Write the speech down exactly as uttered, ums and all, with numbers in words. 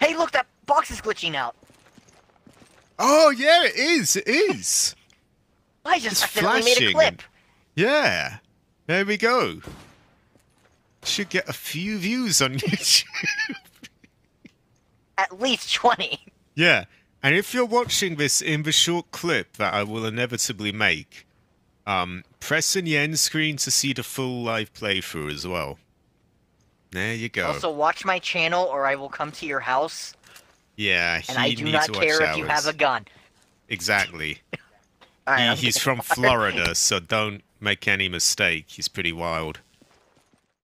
Hey, look, that box is glitching out. Oh, yeah, it is. It is. I just It's accidentally made a flashing clip. and- Yeah. There we go. Should get a few views on YouTube. At least twenty. Yeah. And if you're watching this in the short clip that I will inevitably make, um, press in the end screen to see the full live playthrough as well. There you go. Also, watch my channel or I will come to your house. Yeah, he And I do needs not to watch care if you ours. have a gun. Exactly. All right, He, I'm he's getting from Florida, so don't make any mistake. He's pretty wild.